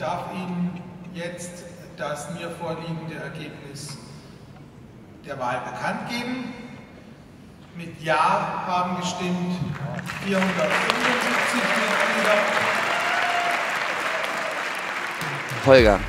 darf Ihnen jetzt das mir vorliegende Ergebnis der Wahl bekannt geben. Mit Ja haben gestimmt 475 Mitglieder. Holger,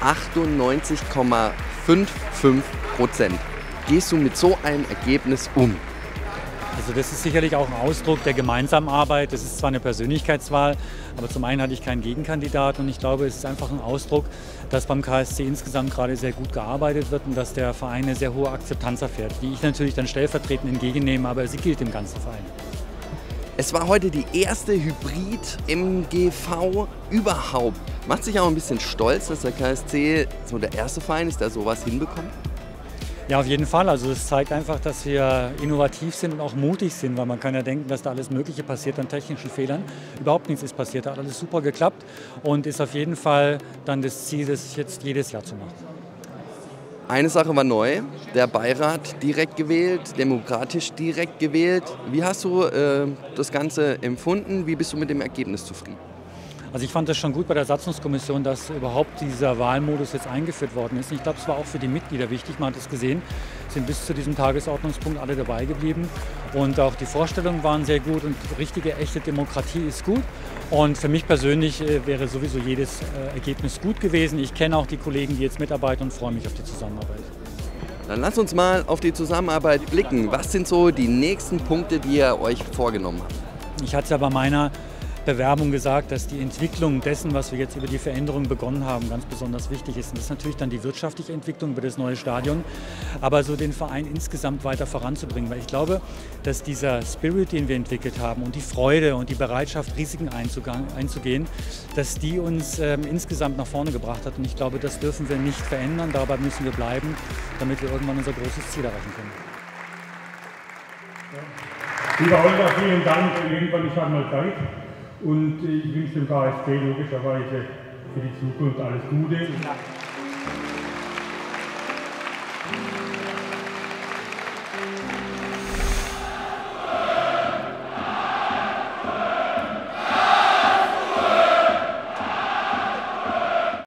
98,55%. Gehst du mit so einem Ergebnis um? Also das ist sicherlich auch ein Ausdruck der gemeinsamen Arbeit. Das ist zwar eine Persönlichkeitswahl, aber zum einen hatte ich keinen Gegenkandidaten und ich glaube, es ist einfach ein Ausdruck, dass beim KSC insgesamt gerade sehr gut gearbeitet wird und dass der Verein eine sehr hohe Akzeptanz erfährt, die ich natürlich dann stellvertretend entgegennehme, aber sie gilt im ganzen Verein. Es war heute die erste Hybrid-MGV überhaupt. Macht sich auch ein bisschen stolz, dass der KSC so der erste Verein ist, der sowas hinbekommt? Ja, auf jeden Fall. Also es zeigt einfach, dass wir innovativ sind und auch mutig sind, weil man kann ja denken, dass da alles Mögliche passiert an technischen Fehlern. Überhaupt nichts ist passiert, hat alles super geklappt und ist auf jeden Fall dann das Ziel, das jetzt jedes Jahr zu machen. Eine Sache war neu, der Beirat direkt gewählt, demokratisch direkt gewählt. Wie hast du das Ganze empfunden? Wie bist du mit dem Ergebnis zufrieden? Also ich fand das schon gut bei der Satzungskommission, dass überhaupt dieser Wahlmodus jetzt eingeführt worden ist. Ich glaube, es war auch für die Mitglieder wichtig, man hat es gesehen, sind bis zu diesem Tagesordnungspunkt alle dabei geblieben. Und auch die Vorstellungen waren sehr gut und richtige, echte Demokratie ist gut. Und für mich persönlich wäre sowieso jedes Ergebnis gut gewesen. Ich kenne auch die Kollegen, die jetzt mitarbeiten und freue mich auf die Zusammenarbeit. Dann lasst uns mal auf die Zusammenarbeit blicken. Was sind so die nächsten Punkte, die ihr euch vorgenommen habt? Ich hatte es ja bei meiner Bewerbung gesagt, dass die Entwicklung dessen, was wir jetzt über die Veränderung begonnen haben, ganz besonders wichtig ist. Und das ist natürlich dann die wirtschaftliche Entwicklung über das neue Stadion, aber so den Verein insgesamt weiter voranzubringen. Weil ich glaube, dass dieser Spirit, den wir entwickelt haben und die Freude und die Bereitschaft, Risiken einzugehen, dass die uns insgesamt nach vorne gebracht hat. Und ich glaube, das dürfen wir nicht verändern, dabei müssen wir bleiben, damit wir irgendwann unser großes Ziel erreichen können. Lieber Holger, vielen Dank. Irgendwann ist halt mal Zeit. Und ich wünsche dem KSC logischerweise für die Zukunft alles Gute.